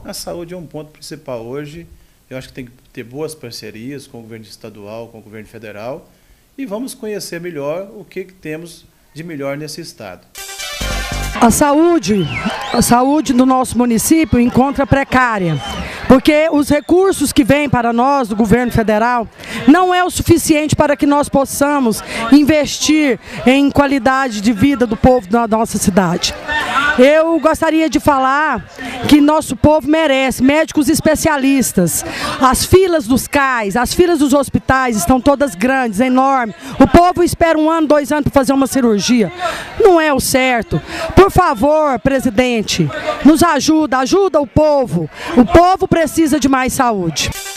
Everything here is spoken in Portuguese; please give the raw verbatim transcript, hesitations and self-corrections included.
a saúde é um ponto principal hoje. Eu acho que tem que ter boas parcerias com o governo estadual, com o governo federal, e vamos conhecer melhor o que, que temos de melhor nesse estado. A saúde, a saúde do nosso município encontra precária, porque os recursos que vêm para nós do governo federal não é o suficiente para que nós possamos investir em qualidade de vida do povo da nossa cidade. Eu gostaria de falar que nosso povo merece médicos especialistas. As filas dos cais, as filas dos hospitais estão todas grandes, enormes. O povo espera um ano, dois anos para fazer uma cirurgia. Não é o certo. Por favor, presidente, nos ajuda, ajuda o povo. O povo precisa de mais saúde.